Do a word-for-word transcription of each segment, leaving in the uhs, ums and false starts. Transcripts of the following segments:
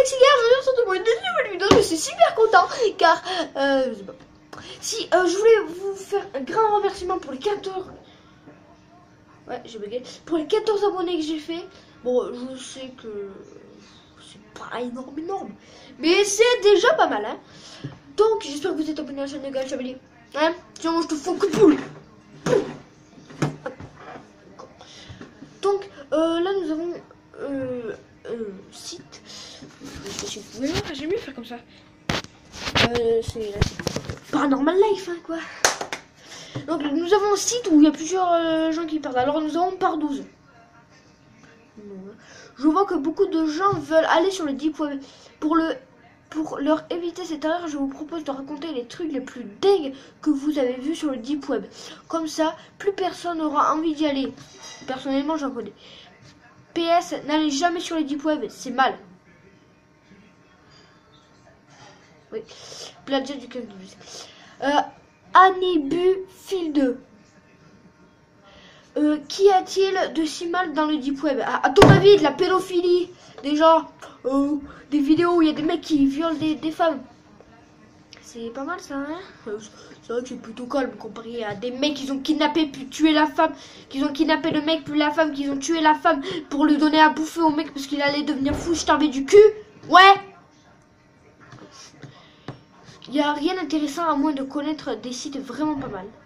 Sexy Girl, je viens surtout pour une nouvelle vidéo, je suis super content car euh, je sais pas. Si euh, je voulais vous faire un grand remerciement pour les quatorze. Ouais, j'ai bugué. Pour les quatorze abonnés que j'ai fait. Bon, je sais que c'est pas énorme, énorme. Mais c'est déjà pas mal, hein. Donc, j'espère que vous êtes abonnés à la chaîne de Gaël Chevalier. Hein? Sinon, je te fous que poule. Donc, euh, là, nous avons euh, un site. Je sais pas si vous pouvez voir, j'aime mieux faire comme ça. Euh, c'est Paranormal Life, hein, quoi. Donc, nous avons un site où il y a plusieurs euh, gens qui parlent. Alors, nous avons par douze. Je vois que beaucoup de gens veulent aller sur le deep web. Pour, le, pour leur éviter cette erreur, je vous propose de raconter les trucs les plus dingues que vous avez vus sur le deep web. Comme ça, plus personne n'aura envie d'y aller. Personnellement, j'en connais. P S, n'allez jamais sur le deep web, c'est mal. Oui. Plagiat du quinze douze. Euh, Anibu Field. Euh, Qu'y a-t-il de si mal dans le deep web? À, à ton avis, de la pédophilie, déjà, euh, des vidéos où il y a des mecs qui violent des, des femmes. C'est pas mal ça, hein? euh, C'est vrai que c'est plutôt calme comparé à des mecs qui ont kidnappé puis tué la femme, qui ont kidnappé le mec puis la femme, qui ont tué la femme pour lui donner à bouffer au mec parce qu'il allait devenir fou, starvé du cul. Ouais. Il n'y a rien d'intéressant à moins de connaître des sites vraiment pas mal.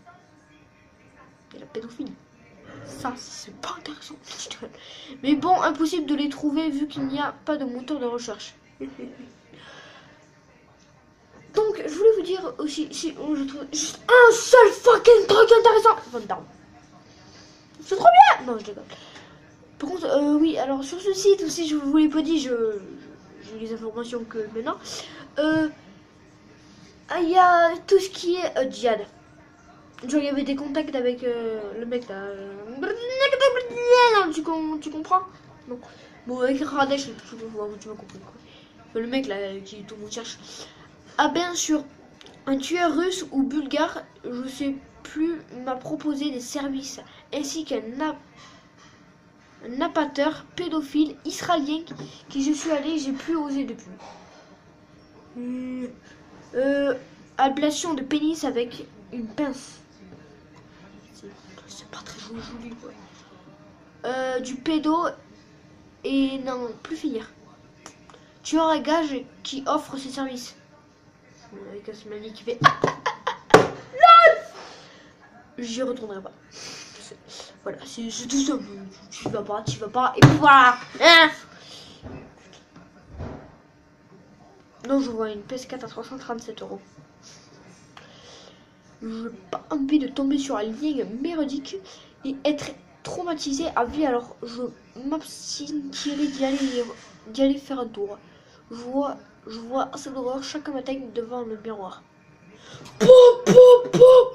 Et la pédophilie. Ça, c'est pas intéressant. Mais bon, impossible de les trouver vu qu'il n'y a pas de moteur de recherche. Donc, je voulais vous dire aussi, si oh, je trouve juste un seul fucking truc intéressant. Van c'est trop bien. Non, je déconne. Par contre, euh, oui, alors sur ce site aussi, je vous l'ai pas dit, je j'ai les informations que maintenant. Euh, il y a tout ce qui est euh, djihad. Genre, il y avait des contacts avec euh, le mec là. Tu, com tu comprends? Non. Bon, avec Radesh, tu, tu, tu m'as compris quoi. Le mec là qui tout le monde cherche. Ah, bien sûr, un tueur russe ou bulgare, je sais plus, m'a proposé des services ainsi qu'un napateur pédophile israélien qui je suis allé, j'ai plus osé depuis. Euh, ablation de pénis avec une pince. C'est pas très joli, joli quoi. Euh, du pédo et non, plus finir. Tueur à gage qui offre ses services. Avec un smiley qui fait LOL. J'y retournerai pas. Voilà, c'est tout ça. Tu vas pas, tu vas pas, et puis voilà. Hein. Non, je vois une P S quatre à trois cent trente-sept euros. Je n'ai pas envie de tomber sur la ligne mérodique et être traumatisé à vie, alors je m'abstiendrai d'y aller, d'y aller faire un tour. Je vois, je vois assez d'horreur chaque matin devant le miroir. Pou, pou, pou.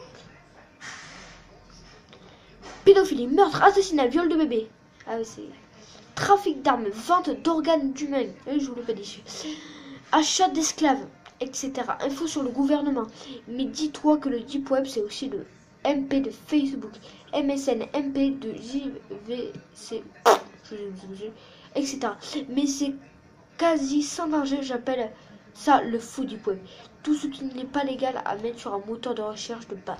Pédophilie, meurtre, assassinat, viol de bébé. Ah oui, c'est trafic d'armes, vente d'organes humains. Oui, je vous l'ai pas dit. Achat d'esclaves, et cetera. Info sur le gouvernement. Mais dis-toi que le deep web, c'est aussi le M P de Facebook, M S N, M P de J V C, et cetera. Mais c'est quasi sans danger, j'appelle ça le fou deep web. Tout ce qui n'est pas légal à mettre sur un moteur de recherche de base.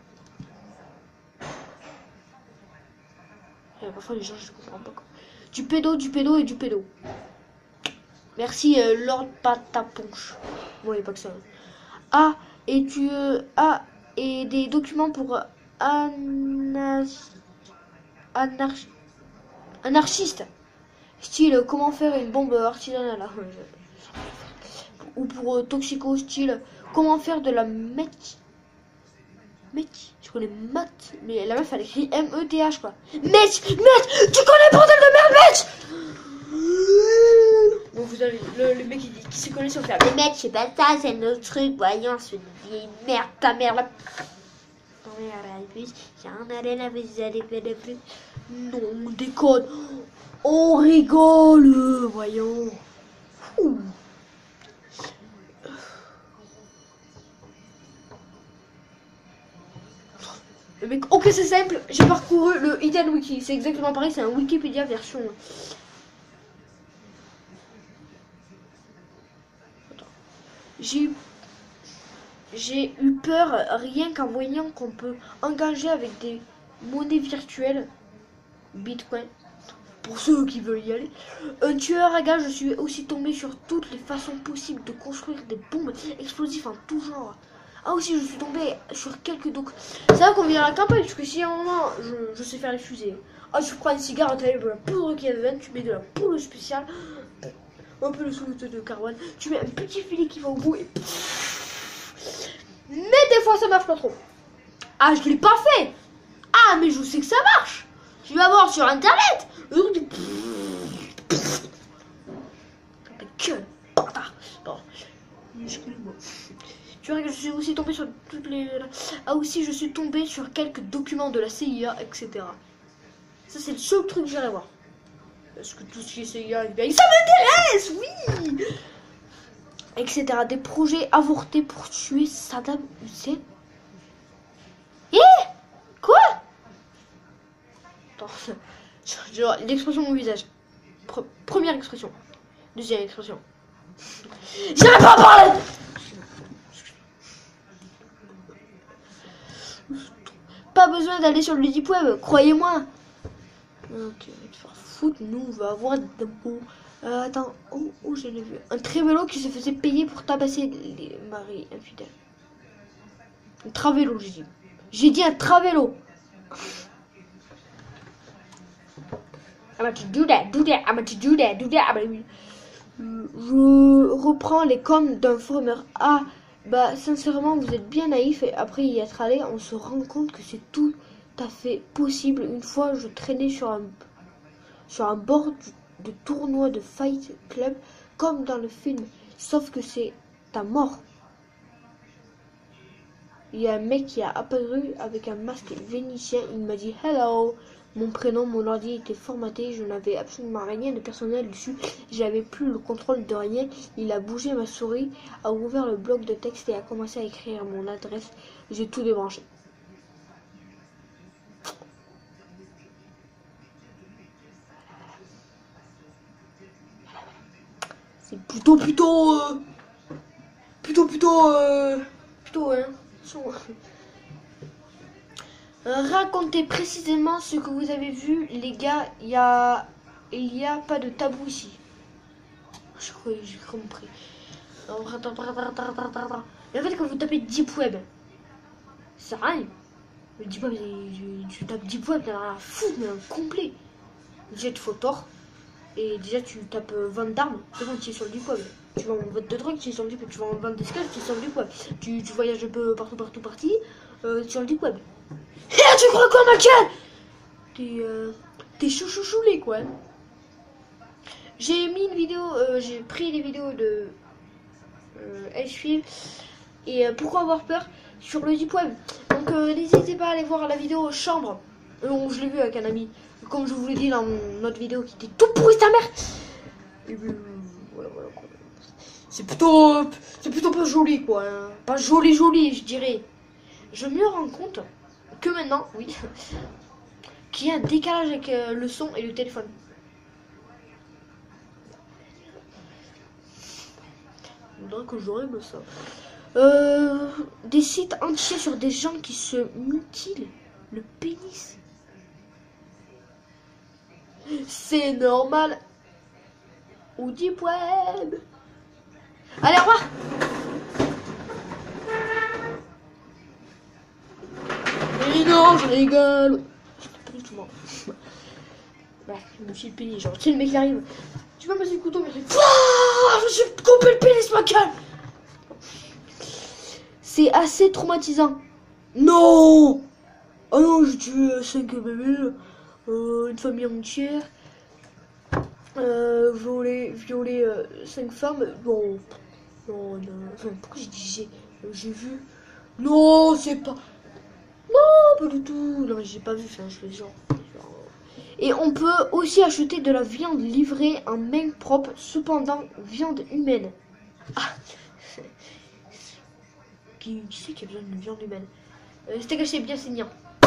Et parfois les gens, je ne comprends pas quoi. Du pédo, du pédo et du pédo. Merci euh, Lord Pataponche. Bon, il n'y a pas que ça. Ah, et tu... Euh, ah, et des documents pour... Euh, anar... Anar... anarchiste. Style, comment faire une bombe artisanale. Ou pour euh, toxico, style, comment faire de la meth. Meth, je connais maths, mais la meuf elle écrit M E T H quoi. Meth, meth, tu connais bordel de merde, meth. Bon, vous avez le, le mec il dit qui se connaît sur faire. Mais mec, c'est pas ça, c'est notre truc, voyons, c'est une vieille merde, ta mère là. Non, on déconne. On rigole, voyons. Ouh. Le mec, ok, c'est simple, j'ai parcouru le Hidden Wiki, c'est exactement pareil, c'est un Wikipédia version. J'ai eu, j'ai eu peur rien qu'en voyant qu'on peut engager avec des monnaies virtuelles, Bitcoin, pour ceux qui veulent y aller. Un tueur à gages, je suis aussi tombé sur toutes les façons possibles de construire des bombes explosives en tout genre. Ah aussi, je suis tombé sur quelques docs. C'est là qu'on vient à la campagne, parce que si à un moment, je, je sais faire les fusées. Ah, tu prends une cigarette avec de la poudre qui est dedans, tu mets de la poudre spéciale, un peu de soude de carbone, tu mets un petit filet qui va au bout et... Mais des fois, ça marche pas trop. Ah, je l'ai pas fait. Ah, mais je sais que ça marche. Tu vas voir sur internet. Le truc de... Que bâtard. Bon. Excuse-moi. Tu vois que je suis aussi tombé sur toutes les... Ah aussi, je suis tombé sur quelques documents de la C I A, et cetera. Ça, c'est le seul truc que j'irai voir. Parce que tout ce qui est C I A, bien, ça m'intéresse, oui. Etc. Des projets avortés pour tuer Saddam Hussein. Eh? Quoi? Attends. Genre, l'expression de mon visage. Pre première expression. Deuxième expression. J'arrive pas à parler. Pas besoin d'aller sur le deep web, croyez-moi. Ok, on va te faire foutre, nous on va avoir des dépôts. Euh, attends, où, où je l'ai vu? Un trévélo qui se faisait payer pour tabasser les maris infidèles. Un travélo, j'ai dit. J'ai dit un travélo. I'm about to do that, do that, I'm about to do that, do that. Je reprends les coms d'un farmer. Ah, bah sincèrement, vous êtes bien naïf. Et après y être allé, on se rend compte que c'est tout à fait possible. Une fois, je traînais sur un, sur un bord de tournoi de Fight Club, comme dans le film. Sauf que c'est ta mort. Il y a un mec qui a apparu avec un masque vénitien. Il m'a dit hello. Mon prénom, mon ordi était formaté. Je n'avais absolument rien de personnel dessus. J'avais plus le contrôle de rien. Il a bougé ma souris, a ouvert le bloc de texte et a commencé à écrire mon adresse. J'ai tout débranché. C'est plutôt, plutôt, euh, plutôt, plutôt, euh, plutôt, hein. Racontez précisément ce que vous avez vu, les gars. Il y a, il y a pas de tabou ici. Je crois que j'ai compris. Et en fait, quand vous tapez Deep Web, ça sert à rien. Le Deep Web, tu tapes Deep Web, t'as rien à foutre, mais un complet. Déjà, il te faut tort. Et déjà, tu tapes vente d'armes, c'est bon, tu es sur le Deep Web. Tu vas en vente de drogue, tu es sur le Deep Web. Tu vas en vente d'esclaves, tu es sur le Deep Web. Tu, tu voyages un peu partout, partout, partout, euh, sur le Deep Web. Et là, tu crois quoi, Michael? T'es euh, t'es chouchouchoulé, quoi. J'ai mis une vidéo, euh, j'ai pris des vidéos de euh, H-Field et euh, pourquoi avoir peur sur le Deep Web. Donc, euh, n'hésitez pas à aller voir la vidéo chambre. Euh, je l'ai vu avec un ami. Comme je vous l'ai dit dans mon autre vidéo qui était tout pourri ta mère. Et puis, voilà, voilà, quoi. C'est plutôt, c'est plutôt pas joli, quoi. Hein. Pas joli, joli, je dirais. Je me rends compte que maintenant, oui, qu'il y a un décalage avec euh, le son et le téléphone. Il faudrait que je règle ça. Euh, des sites entiers sur des gens qui se mutilent le pénis. C'est normal. Au Deep Web. Allez, au revoir. Mais non, je rigole. Pas du tout mort. Bah, je me suis le pénis. Genre, tiens, le mec qui arrive. Tu vas passer le couteau, mais je me suis coupé le pénis, ma gueule. C'est assez traumatisant. Non. Oh non, j'ai tué cinq bébés. Euh, une famille entière, euh, violer, violer euh, cinq femmes. Non, non, non. Enfin, pourquoi j'ai dit j'ai, j'ai vu? Non, c'est pas. Non, pas du tout. Non, mais j'ai pas vu. Enfin, je fais genre, genre. Et on peut aussi acheter de la viande livrée en main propre, cependant viande humaine. Ah. Qui, qui c'est qui a besoin de viande humaine? euh, C'était caché bien saignant.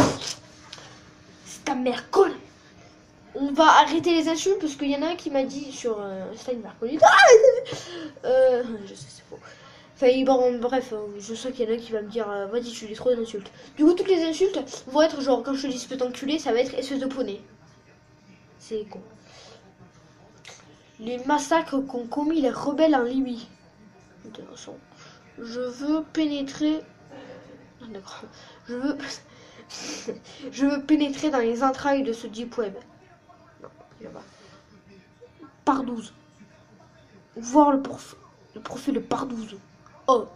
Ta mère conne. On va arrêter les insultes parce qu'il y en a un qui m'a dit sur euh, Insta, il m'a reconnu. Ah euh, je sais, c'est faux. Enfin, bon, bref, je sais qu'il y en a qui va me dire, euh, vas-y, tu dis trop d'insultes. Du coup, toutes les insultes vont être genre, quand je te dis ce peut t'enculer, ça va être espèce de poney. C'est con. Les massacres qu'ont commis les rebelles en Libye. Intéressant. Je veux pénétrer... Ah, d'accord. Je veux... je veux pénétrer dans les entrailles de ce deep web. Non, il va pas. Pardouze. Voir le, prof... le profil de Pardouze. Oh.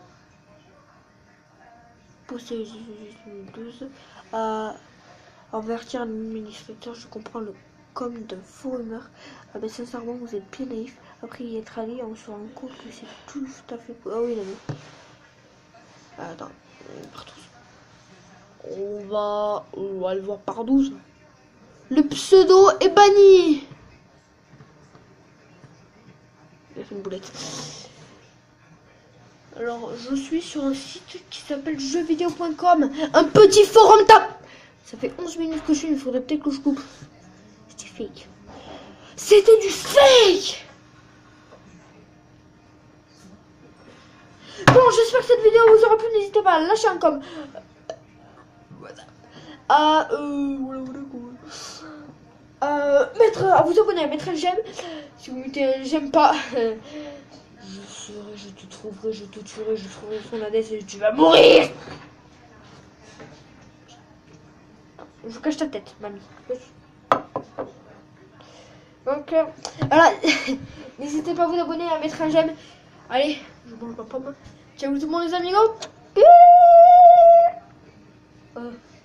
Pousser douze à avertir l'administrateur. Je comprends le comme de faux rumeurs. Ah ben sincèrement, vous êtes bien naïf. Après y être allé, on se rend compte que c'est tout à fait... Ah oui, il a vu. Attends, Pardouze. On va... On va aller voir Pardouze. Le pseudo est banni. Il a fait une boulette. Alors, je suis sur un site qui s'appelle jeux vidéo point com. Un petit forum tap. Ça fait onze minutes que je suis, il faudrait peut-être que je coupe. C'était fake. C'était du fake. Bon, j'espère que cette vidéo vous aura plu. N'hésitez pas à lâcher un com. À, euh, euh, mettre, à vous abonner, à mettre un j'aime. Si vous mettez un j'aime pas, euh, je serai, je te trouverai, je te tuerai, je trouverai son adresse et tu vas mourir. Je cache ta tête, mamie. Donc, euh, voilà. N'hésitez pas à vous abonner, à mettre un j'aime. Allez, je mange ma pomme. Ciao tout le monde les amigos. Euh.